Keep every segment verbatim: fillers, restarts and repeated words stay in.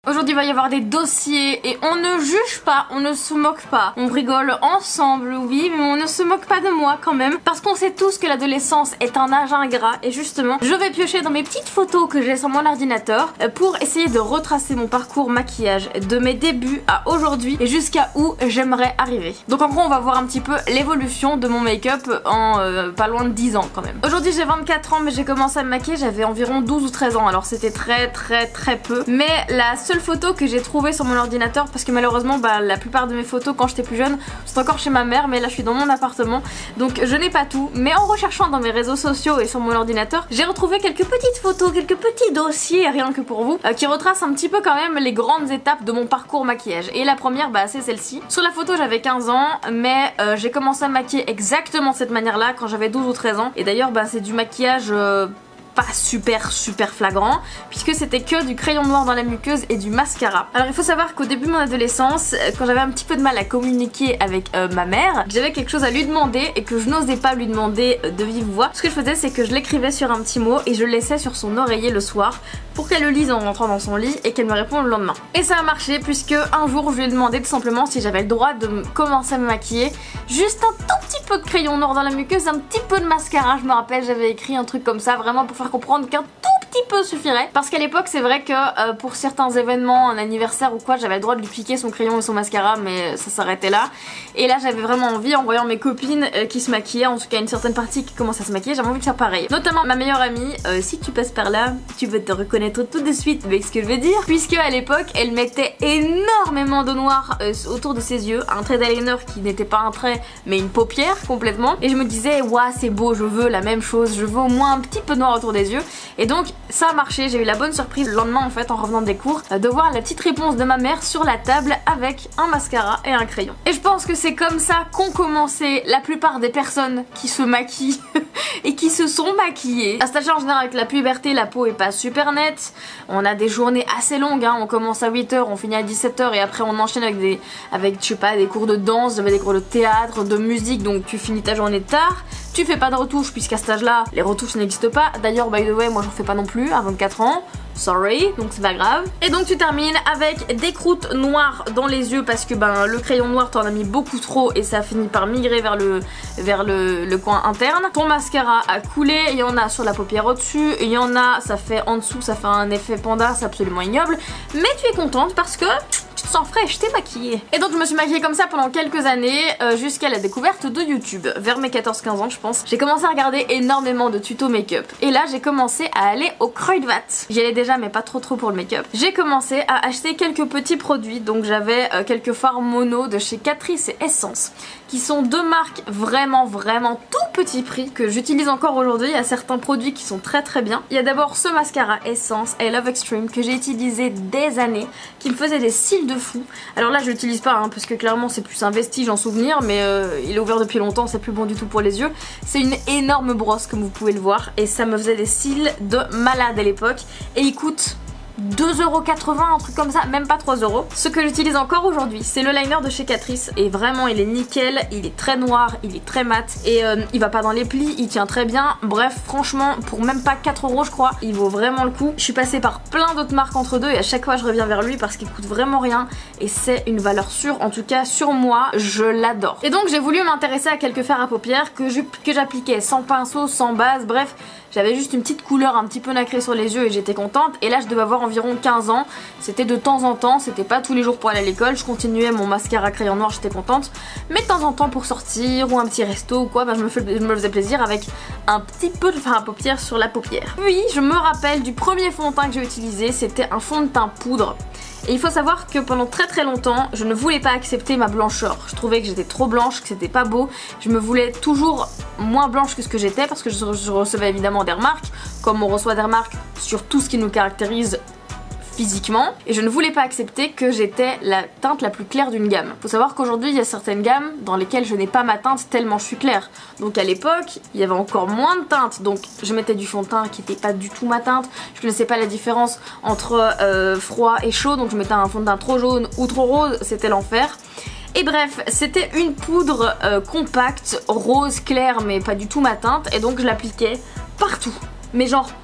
Aujourd'hui il va y avoir des dossiers et on ne juge pas, on ne se moque pas. On rigole ensemble, oui, mais on ne se moque pas de moi quand même. Parce qu'on sait tous que l'adolescence est un âge ingrat et justement, je vais piocher dans mes petites photos que j'ai sur mon ordinateur pour essayer de retracer mon parcours maquillage de mes débuts à aujourd'hui et jusqu'à où j'aimerais arriver. Donc en gros on va voir un petit peu l'évolution de mon make-up en euh, pas loin de dix ans quand même. Aujourd'hui j'ai vingt-quatre ans mais j'ai commencé à me maquiller, j'avais environ douze ou treize ans, alors c'était très très très peu. Mais la seule photo que j'ai trouvée sur mon ordinateur, parce que malheureusement bah, la plupart de mes photos quand j'étais plus jeune c'est encore chez ma mère, mais là je suis dans mon appartement donc je n'ai pas tout. Mais en recherchant dans mes réseaux sociaux et sur mon ordinateur, j'ai retrouvé quelques petites photos, quelques petits dossiers rien que pour vous, euh, qui retracent un petit peu quand même les grandes étapes de mon parcours maquillage. Et la première bah c'est celle-ci. Sur la photo j'avais quinze ans, mais euh, j'ai commencé à me maquiller exactement de cette manière là quand j'avais douze ou treize ans. Et d'ailleurs bah c'est du maquillage euh, pas super super flagrant puisque c'était que du crayon noir dans la muqueuse et du mascara. Alors il faut savoir qu'au début de mon adolescence, quand j'avais un petit peu de mal à communiquer avec euh, ma mère, j'avais quelque chose à lui demander et que je n'osais pas lui demander de vive voix. Ce que je faisais c'est que je l'écrivais sur un petit mot et je le laissais sur son oreiller le soir pour qu'elle le lise en rentrant dans son lit et qu'elle me réponde le lendemain. Et ça a marché puisque un jour je lui ai demandé tout simplement si j'avais le droit de commencer à me maquiller. Juste un tout petit peu de crayon noir dans la muqueuse, un petit peu de mascara, je me rappelle j'avais écrit un truc comme ça vraiment pour faire comprendre qu'un tout petit peu suffirait. Parce qu'à l'époque c'est vrai que euh, pour certains événements, un anniversaire ou quoi, j'avais le droit de lui piquer son crayon et son mascara mais ça s'arrêtait là. Et là j'avais vraiment envie, en voyant mes copines euh, qui se maquillaient, en tout cas une certaine partie qui commence à se maquiller, j'avais envie de faire pareil. Notamment ma meilleure amie, euh, si tu passes par là, tu vas te reconnaître tout de suite avec ce que je vais dire. Puisque à l'époque elle mettait énormément de noir euh, autour de ses yeux, un trait d'eyeliner qui n'était pas un trait mais une paupière complètement. Et je me disais ouah c'est beau, je veux la même chose, je veux au moins un petit peu de noir autour des yeux. Et donc ça a marché, j'ai eu la bonne surprise le lendemain en fait en revenant des cours de voir la petite réponse de ma mère sur la table avec un mascara et un crayon. Et je pense que c'est comme ça qu'ont commencé la plupart des personnes qui se maquillent et qui se sont maquillées. À cet âge en général avec la puberté la peau est pas super nette, on a des journées assez longues, hein. On commence à huit heures, on finit à dix-sept heures et après on enchaîne avec des, avec je sais pas, des cours de danse, j'avais des cours de théâtre, de musique, donc tu finis ta journée tard. Tu fais pas de retouches puisqu'à cet âge là les retouches n'existent pas. D'ailleurs by the way moi j'en fais pas non plus à vingt-quatre ans. Sorry, donc c'est pas grave. Et donc tu termines avec des croûtes noires dans les yeux parce que ben le crayon noir t'en as mis beaucoup trop et ça a fini par migrer vers le, vers le, le coin interne. Ton mascara a coulé, il y en a sur la paupière au-dessus, il y en a ça fait en dessous, ça fait un effet panda, c'est absolument ignoble. Mais tu es contente parce que tu te sens fraîche, t'es maquillée. Et donc je me suis maquillée comme ça pendant quelques années euh, jusqu'à la découverte de YouTube. Vers mes quatorze quinze ans je pense, j'ai commencé à regarder énormément de tutos make-up. Et là j'ai commencé à aller au Kruidvat. J'y allais déjà mais pas trop trop pour le make-up. J'ai commencé à acheter quelques petits produits, donc j'avais euh, quelques fards mono de chez Catrice et Essence, qui sont deux marques vraiment vraiment tout petit prix que j'utilise encore aujourd'hui. Il y a certains produits qui sont très très bien. Il y a d'abord ce mascara Essence I Love Extreme que j'ai utilisé des années, qui me faisait des cils de fou. Alors là je l'utilise pas hein, parce que clairement c'est plus un vestige en souvenir, mais euh, il est ouvert depuis longtemps, c'est plus bon du tout pour les yeux. C'est une énorme brosse comme vous pouvez le voir et ça me faisait des cils de malade à l'époque et il coûte deux euros quatre-vingts, un truc comme ça, même pas trois euros. Ce que j'utilise encore aujourd'hui, c'est le liner de chez Catrice et vraiment il est nickel, il est très noir, il est très mat et euh, il va pas dans les plis, il tient très bien. Bref, franchement, pour même pas quatre euros je crois, il vaut vraiment le coup. Je suis passée par plein d'autres marques entre deux et à chaque fois je reviens vers lui parce qu'il coûte vraiment rien et c'est une valeur sûre, en tout cas sur moi, je l'adore. Et donc j'ai voulu m'intéresser à quelques fards à paupières que j'appliquais sans pinceau, sans base, bref. J'avais juste une petite couleur un petit peu nacrée sur les yeux et j'étais contente. Et là je devais avoir environ quinze ans. C'était de temps en temps, c'était pas tous les jours pour aller à l'école. Je continuais mon mascara crayon noir, j'étais contente. Mais de temps en temps pour sortir ou un petit resto ou quoi, ben je, me fais, je me faisais plaisir avec un petit peu de fard à paupières sur la paupière. Puis je me rappelle du premier fond de teint que j'ai utilisé, c'était un fond de teint poudre. Et il faut savoir que pendant très très longtemps, je ne voulais pas accepter ma blancheur. Je trouvais que j'étais trop blanche, que c'était pas beau. Je me voulais toujours moins blanche que ce que j'étais parce que je, je recevais évidemment des remarques, comme on reçoit des remarques sur tout ce qui nous caractérise physiquement, et je ne voulais pas accepter que j'étais la teinte la plus claire d'une gamme. Faut savoir qu'aujourd'hui il y a certaines gammes dans lesquelles je n'ai pas ma teinte tellement je suis claire. Donc à l'époque il y avait encore moins de teintes, donc je mettais du fond de teint qui n'était pas du tout ma teinte. Je ne connaissais pas la différence entre euh, froid et chaud, donc je mettais un fond de teint trop jaune ou trop rose, c'était l'enfer. Et bref, c'était une poudre euh, compacte, rose claire mais pas du tout ma teinte, et donc je l'appliquais partout. Mais genre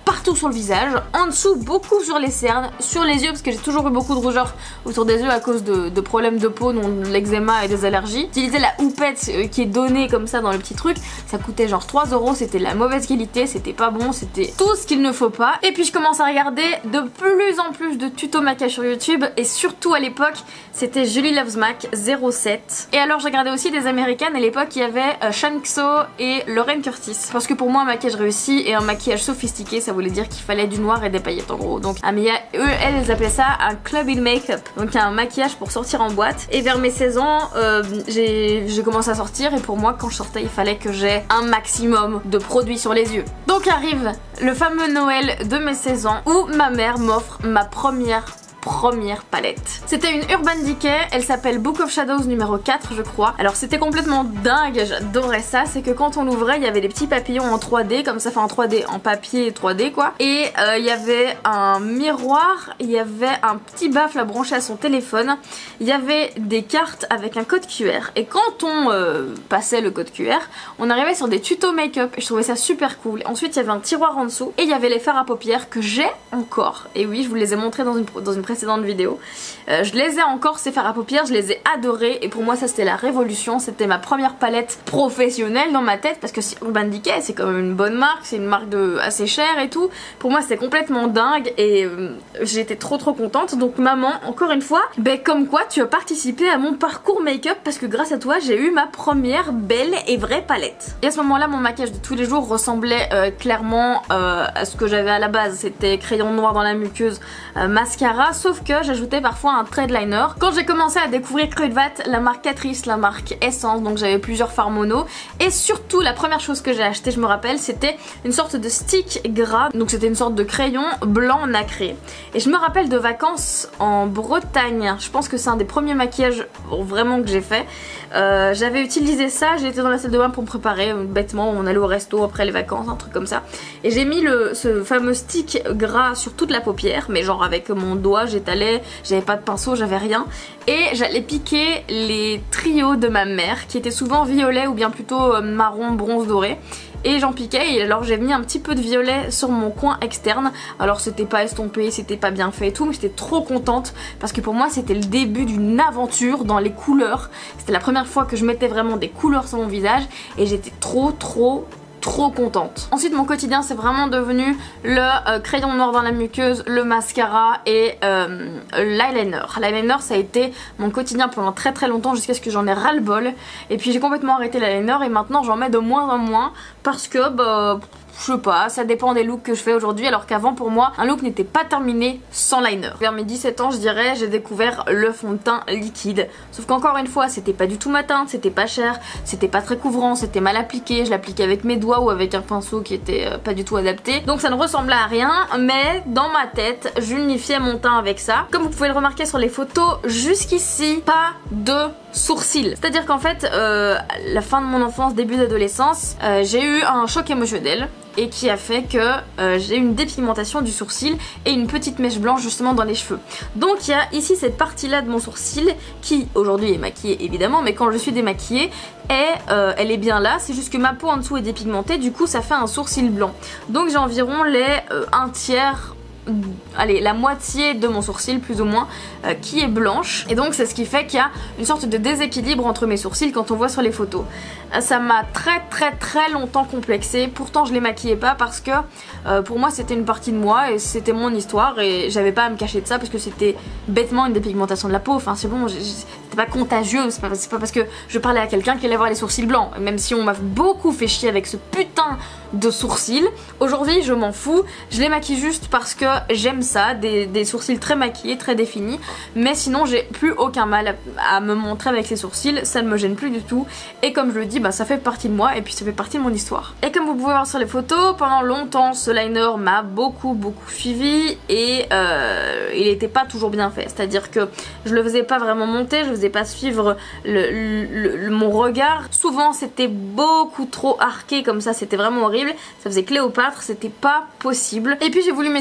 partout sur le visage, en dessous beaucoup sur les cernes, sur les yeux parce que j'ai toujours eu beaucoup de rougeur autour des yeux à cause de, de problèmes de peau, dont l'eczéma et des allergies. J'utilisais la houppette euh, qui est donnée comme ça dans le petit truc, ça coûtait genre trois euros, c'était la mauvaise qualité, c'était pas bon, c'était tout ce qu'il ne faut pas. Et puis je commence à regarder de plus en plus de tutos maquillage sur YouTube et surtout à l'époque c'était Julie Loves Mac zéro sept. Et alors je regardais aussi des américaines, à l'époque il y avait euh, Sean Xo et Lauren Curtis. Parce que pour moi un maquillage réussi et un maquillage sophistiqué ça voulait dire qu'il fallait du noir et des paillettes en gros. Donc Amia, eux, elles, elles appelaient ça un clubbing make-up. Donc un maquillage pour sortir en boîte. Et vers mes seize ans, euh, j'ai commencé à sortir et pour moi quand je sortais il fallait que j'ai un maximum de produits sur les yeux. Donc arrive le fameux Noël de mes seize ans où ma mère m'offre ma première première palette. C'était une Urban Decay, elle s'appelle Book of Shadows numéro quatre je crois. Alors c'était complètement dingue, j'adorais ça, c'est que quand on l'ouvrait il y avait des petits papillons en trois D comme ça, enfin en trois D, en papier trois D quoi. Et euh, il y avait un miroir, il y avait un petit baffle à brancher à son téléphone, il y avait des cartes avec un code Q R et quand on euh, passait le code Q R on arrivait sur des tutos make-up et je trouvais ça super cool. Ensuite il y avait un tiroir en dessous et il y avait les fards à paupières que j'ai encore. Et oui je vous les ai montrés dans une, dans une précédente vidéo. Euh, je les ai encore ces fards à paupières, je les ai adorés et pour moi ça c'était la révolution, c'était ma première palette professionnelle dans ma tête parce que Urban Decay c'est quand même une bonne marque, c'est une marque de assez chère et tout. Pour moi c'était complètement dingue et euh, j'étais trop trop contente. Donc maman, encore une fois, ben comme quoi tu as participé à mon parcours make-up parce que grâce à toi j'ai eu ma première belle et vraie palette. Et à ce moment là mon maquillage de tous les jours ressemblait euh, clairement euh, à ce que j'avais à la base, c'était crayon noir dans la muqueuse, euh, mascara, sauf que j'ajoutais parfois un thread liner. Quand j'ai commencé à découvrir Crudvat, la marque Catrice, la marque Essence, donc j'avais plusieurs fards mono et surtout la première chose que j'ai acheté, je me rappelle, c'était une sorte de stick gras, donc c'était une sorte de crayon blanc nacré. Et je me rappelle de vacances en Bretagne, je pense que c'est un des premiers maquillages vraiment que j'ai fait. Euh, j'avais utilisé ça, j'ai été dans la salle de bain pour me préparer, bêtement on allait au resto après les vacances, un truc comme ça. Et j'ai mis le, ce fameux stick gras sur toute la paupière, mais genre avec mon doigt j'étalais, j'avais pas de pinceau, j'avais rien. Et j'allais piquer les trios de ma mère qui étaient souvent violets ou bien plutôt marron bronze doré. Et j'en piquais et alors j'ai mis un petit peu de violet sur mon coin externe. Alors c'était pas estompé, c'était pas bien fait et tout, mais j'étais trop contente parce que pour moi c'était le début d'une aventure dans les couleurs. C'était la première fois que je mettais vraiment des couleurs sur mon visage et j'étais trop trop trop contente. Ensuite mon quotidien c'est vraiment devenu le euh, crayon noir dans la muqueuse, le mascara et euh, l'eyeliner. L'eyeliner ça a été mon quotidien pendant très très longtemps jusqu'à ce que j'en ai ras le bol. Et puis j'ai complètement arrêté l'eyeliner et maintenant j'en mets de moins en moins parce que bah je sais pas, ça dépend des looks que je fais aujourd'hui alors qu'avant pour moi un look n'était pas terminé sans liner. Vers mes dix-sept ans je dirais j'ai découvert le fond de teint liquide. Sauf qu'encore une fois c'était pas du tout ma teinte, c'était pas cher, c'était pas très couvrant, c'était mal appliqué, je l'appliquais avec mes doigts ou avec un pinceau qui était euh, pas du tout adapté. Donc ça ne ressemblait à rien mais dans ma tête j'unifiais mon teint avec ça. Comme vous pouvez le remarquer sur les photos jusqu'ici, pas de sourcils. C'est à dire qu'en fait euh, la fin de mon enfance, début d'adolescence, euh, j'ai eu un choc émotionnel et qui a fait que euh, j'ai une dépigmentation du sourcil et une petite mèche blanche justement dans les cheveux. Donc il y a ici cette partie là de mon sourcil qui aujourd'hui est maquillée évidemment, mais quand je suis démaquillée et, euh, elle est bien là, c'est juste que ma peau en dessous est dépigmentée, du coup ça fait un sourcil blanc. Donc j'ai environ les euh, un tiers, allez la moitié de mon sourcil plus ou moins euh, qui est blanche et donc c'est ce qui fait qu'il y a une sorte de déséquilibre entre mes sourcils quand on voit sur les photos. Euh, ça m'a très très très longtemps complexée, pourtant je les maquillais pas parce que euh, pour moi c'était une partie de moi et c'était mon histoire et j'avais pas à me cacher de ça parce que c'était bêtement une dépigmentation de la peau, enfin c'est bon, c'était pas contagieux, c'est pas, pas parce que je parlais à quelqu'un qui allait avoir les sourcils blancs, même si on m'a beaucoup fait chier avec ce putain de sourcils. Aujourd'hui je m'en fous, je les maquille juste parce que j'aime ça, des, des sourcils très maquillés, très définis, mais sinon j'ai plus aucun mal à, à me montrer avec ces sourcils, ça ne me gêne plus du tout et comme je le dis bah ça fait partie de moi et puis ça fait partie de mon histoire. Et comme vous pouvez voir sur les photos, pendant longtemps ce liner m'a beaucoup beaucoup suivi et euh, il était pas toujours bien fait, c'est à dire que je le faisais pas vraiment monter, je faisais pas suivre le, le, le, mon regard, souvent c'était beaucoup trop arqué comme ça, c'était vraiment horrible, ça faisait Cléopâtre, c'était pas possible. Et puis j'ai voulu m'essayer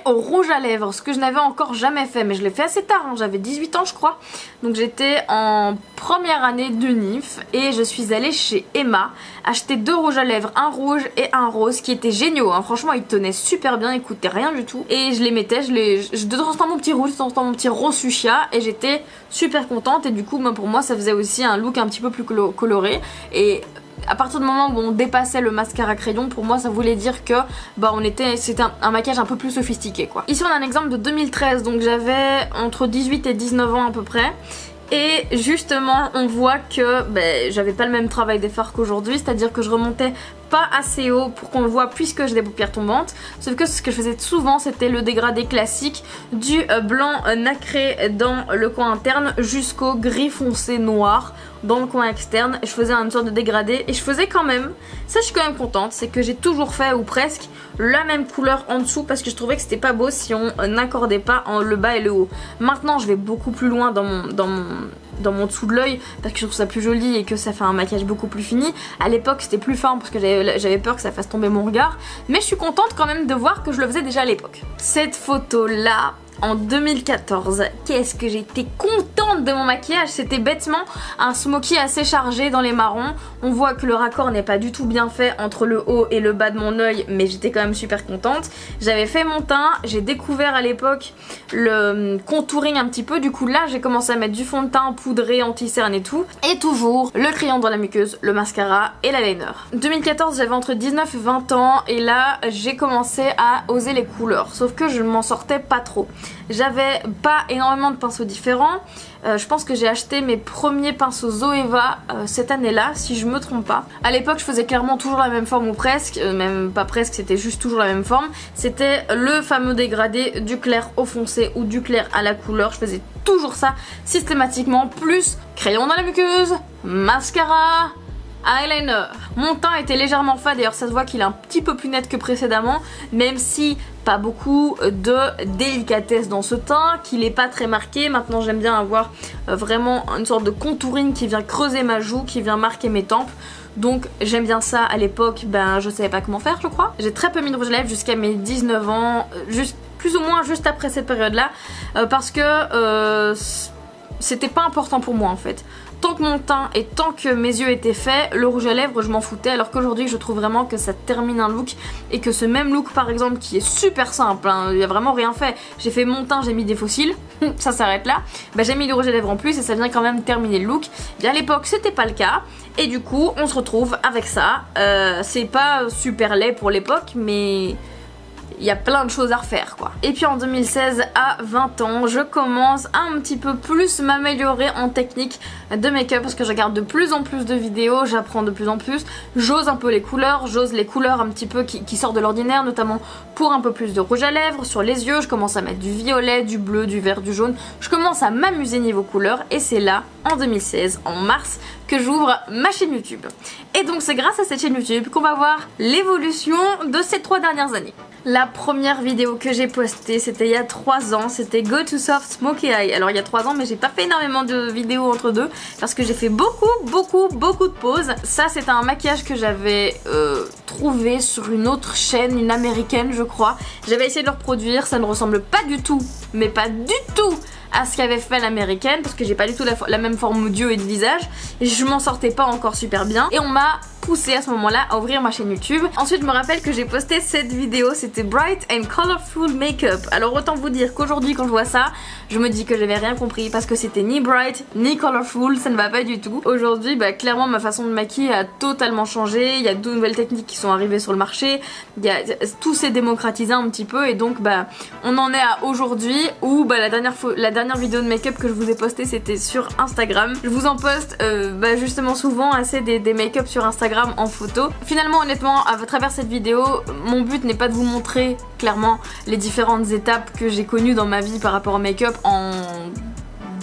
au rouge à lèvres, ce que je n'avais encore jamais fait, mais je l'ai fait assez tard, hein, j'avais dix-huit ans je crois. Donc j'étais en première année de N I F et je suis allée chez Emma acheter deux rouges à lèvres, un rouge et un rose qui étaient géniaux, hein. Franchement ils tenaient super bien, ils coûtaient rien du tout. Et je les mettais, je les, je, de temps en temps mon petit rouge, de temps en temps mon petit rose fuchsia et j'étais super contente. Et du coup bah, pour moi ça faisait aussi un look un petit peu plus coloré. Et à partir du moment où on dépassait le mascara crayon, pour moi ça voulait dire que bah on était, c'était un, un maquillage un peu plus sophistiqué quoi. Ici on a un exemple de deux mille treize, donc j'avais entre dix-huit et dix-neuf ans à peu près. Et justement on voit que bah, j'avais pas le même travail des fards qu'aujourd'hui, c'est à dire que je remontais pas assez haut pour qu'on le voit puisque j'ai des paupières tombantes. Sauf que ce que je faisais souvent c'était le dégradé classique du blanc nacré dans le coin interne jusqu'au gris foncé noir dans le coin externe. Je faisais une sorte de dégradé et je faisais quand même, ça je suis quand même contente, c'est que j'ai toujours fait ou presque la même couleur en dessous parce que je trouvais que c'était pas beau si on n'accordait pas en le bas et le haut. Maintenant je vais beaucoup plus loin dans mon, dans mon, dans mon dessous de l'œil parce que je trouve ça plus joli et que ça fait un maquillage beaucoup plus fini. À l'époque c'était plus fin parce que j'avais peur que ça fasse tomber mon regard, mais je suis contente quand même de voir que je le faisais déjà à l'époque. Cette photo là en deux mille quatorze, qu'est-ce que j'étais contente de mon maquillage. C'était bêtement un smoky assez chargé dans les marrons. On voit que le raccord n'est pas du tout bien fait entre le haut et le bas de mon œil, mais j'étais quand même super contente. J'avais fait mon teint, j'ai découvert à l'époque le contouring un petit peu, du coup là j'ai commencé à mettre du fond de teint poudré, anti-cerne et tout. Et toujours le crayon dans la muqueuse, le mascara et l'eyeliner. deux mille quatorze j'avais entre dix-neuf et vingt ans et là j'ai commencé à oser les couleurs, sauf que je ne m'en sortais pas trop. J'avais pas énormément de pinceaux différents. Euh, je pense que j'ai acheté mes premiers pinceaux Zoeva euh, cette année-là, si je me trompe pas. À l'époque, je faisais clairement toujours la même forme ou presque, euh, même pas presque, c'était juste toujours la même forme. C'était le fameux dégradé du clair au foncé ou du clair à la couleur. Je faisais toujours ça systématiquement, plus crayon dans la muqueuse, mascara, eyeliner. Mon teint était légèrement fade, d'ailleurs ça se voit qu'il est un petit peu plus net que précédemment, même si pas beaucoup de délicatesse dans ce teint, qu'il est pas très marqué. Maintenant j'aime bien avoir vraiment une sorte de contouring qui vient creuser ma joue, qui vient marquer mes tempes. Donc j'aime bien ça. À l'époque ben je savais pas comment faire je crois. J'ai très peu mis de rouge à lèvres jusqu'à mes dix-neuf ans, juste, plus ou moins juste après cette période là, euh, parce que euh, c'était pas important pour moi en fait. Tant que mon teint et tant que mes yeux étaient faits, le rouge à lèvres je m'en foutais, alors qu'aujourd'hui je trouve vraiment que ça termine un look et que ce même look par exemple qui est super simple, hein, il n'y a vraiment rien fait, j'ai fait mon teint, j'ai mis des fossiles, ça s'arrête là, bah, j'ai mis du rouge à lèvres en plus et ça vient quand même terminer le look. Et à l'époque c'était pas le cas et du coup on se retrouve avec ça, euh, c'est pas super laid pour l'époque mais il y a plein de choses à refaire quoi. Et puis en deux mille seize à vingt ans, je commence à un petit peu plus m'améliorer en technique de make-up parce que je regarde de plus en plus de vidéos, j'apprends de plus en plus, j'ose un peu les couleurs, j'ose les couleurs un petit peu qui, qui sortent de l'ordinaire, notamment pour un peu plus de rouge à lèvres, sur les yeux, je commence à mettre du violet, du bleu, du vert, du jaune, je commence à m'amuser niveau couleurs et c'est là, en deux mille seize, en mars, que j'ouvre ma chaîne YouTube. Et donc c'est grâce à cette chaîne YouTube qu'on va voir l'évolution de ces trois dernières années. La première vidéo que j'ai postée c'était il y a trois ans, c'était Go to Soft Smoky Eye. Alors il y a trois ans mais j'ai pas fait énormément de vidéos entre deux parce que j'ai fait beaucoup beaucoup beaucoup de pauses. Ça c'est un maquillage que j'avais euh, trouvé sur une autre chaîne, une américaine je crois. J'avais essayé de le reproduire, ça ne ressemble pas du tout, mais pas du tout à ce qu'avait fait l'américaine parce que j'ai pas du tout la, la même forme d'yeux et de visage et je m'en sortais pas encore super bien et on m'a poussé à ce moment là à ouvrir ma chaîne YouTube. Ensuite je me rappelle que j'ai posté cette vidéo, c'était Bright and Colorful Makeup. Alors autant vous dire qu'aujourd'hui quand je vois ça je me dis que j'avais rien compris parce que c'était ni bright ni colorful, ça ne va pas du tout. Aujourd'hui bah clairement ma façon de maquiller a totalement changé, il y a de nouvelles techniques qui sont arrivées sur le marché, il y a, tout s'est démocratisé un petit peu et donc bah on en est à aujourd'hui où bah la dernière fois la dernière vidéo de make-up que je vous ai postée c'était sur Instagram. Je vous en poste euh, bah, justement souvent assez des, des make-up sur Instagram en photo. Finalement honnêtement à travers cette vidéo mon but n'est pas de vous montrer clairement les différentes étapes que j'ai connues dans ma vie par rapport au make-up en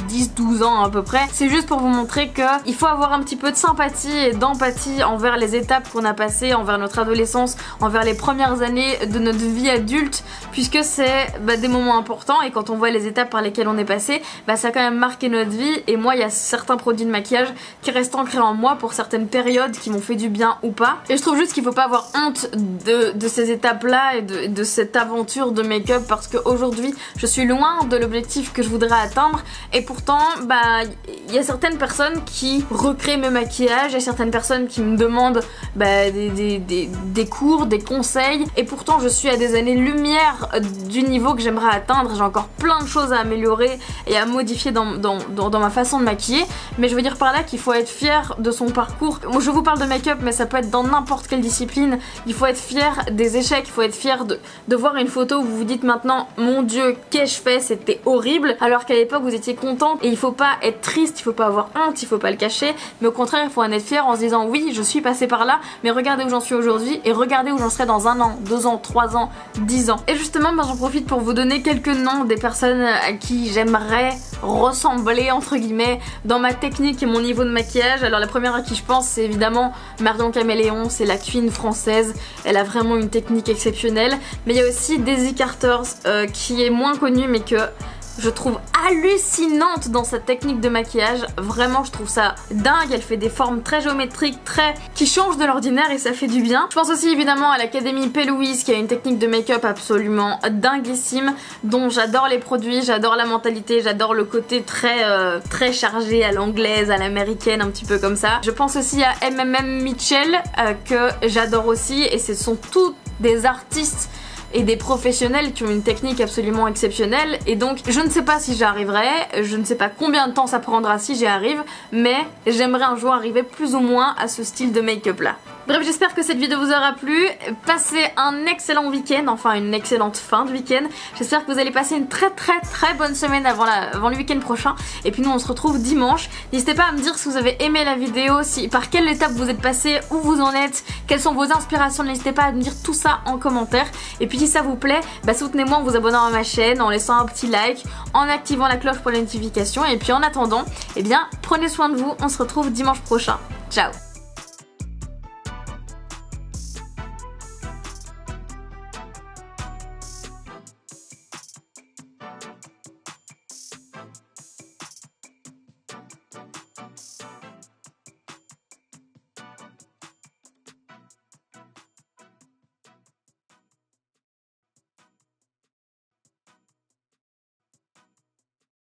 dix douze ans à peu près. C'est juste pour vous montrer que il faut avoir un petit peu de sympathie et d'empathie envers les étapes qu'on a passées, envers notre adolescence, envers les premières années de notre vie adulte, puisque c'est bah, des moments importants et quand on voit les étapes par lesquelles on est passé, bah, ça a quand même marqué notre vie. Et moi il y a certains produits de maquillage qui restent ancrés en moi pour certaines périodes qui m'ont fait du bien ou pas. Et je trouve juste qu'il faut pas avoir honte de, de ces étapes là et de, de cette aventure de make-up, parce qu'aujourd'hui je suis loin de l'objectif que je voudrais atteindre. Et pourtant bah il y a certaines personnes qui recréent mes maquillages, il y a certaines personnes qui me demandent bah, des, des, des, des cours, des conseils, et pourtant je suis à des années-lumière du niveau que j'aimerais atteindre. J'ai encore plein de choses à améliorer et à modifier dans, dans, dans, dans ma façon de maquiller, mais je veux dire par là qu'il faut être fier de son parcours. Moi je vous parle de make-up mais ça peut être dans n'importe quelle discipline. Il faut être fier des échecs, il faut être fier de, de voir une photo où vous vous dites maintenant mon dieu qu'ai-je fait, c'était horrible, alors qu'à l'époque vous étiez contente. Et il faut pas être triste, il faut pas avoir honte, il faut pas le cacher, mais au contraire il faut en être fier en se disant oui je suis passée par là, mais regardez où j'en suis aujourd'hui et regardez où j'en serai dans un an, deux ans, trois ans, dix ans. Et justement bah, j'en profite pour vous donner quelques noms des personnes à qui j'aimerais ressembler entre guillemets dans ma technique et mon niveau de maquillage. Alors la première à qui je pense c'est évidemment Marion Caméléon, c'est la queen française, elle a vraiment une technique exceptionnelle. Mais il y a aussi Daisy Carter euh, qui est moins connue mais que je trouve hallucinante dans sa technique de maquillage. Vraiment je trouve ça dingue, elle fait des formes très géométriques, très qui changent de l'ordinaire et ça fait du bien. Je pense aussi évidemment à l'Académie P. Louise qui a une technique de make-up absolument dinguissime, dont j'adore les produits, j'adore la mentalité, j'adore le côté très euh, très chargé à l'anglaise, à l'américaine, un petit peu comme ça. Je pense aussi à M M M Mitchell euh, que j'adore aussi, et ce sont tous des artistes et des professionnels qui ont une technique absolument exceptionnelle. Et donc je ne sais pas si j'y arriverai, je ne sais pas combien de temps ça prendra si j'y arrive, mais j'aimerais un jour arriver plus ou moins à ce style de make-up là. Bref, j'espère que cette vidéo vous aura plu. Passez un excellent week-end, enfin une excellente fin de week-end. J'espère que vous allez passer une très très très bonne semaine avant, la, avant le week-end prochain. Et puis nous on se retrouve dimanche. N'hésitez pas à me dire si vous avez aimé la vidéo, si, par quelle étape vous êtes passé, où vous en êtes, quelles sont vos inspirations. N'hésitez pas à me dire tout ça en commentaire. Et puis si ça vous plaît, bah soutenez-moi en vous abonnant à ma chaîne, en laissant un petit like, en activant la cloche pour les notifications. Et puis en attendant, eh bien prenez soin de vous, on se retrouve dimanche prochain. Ciao!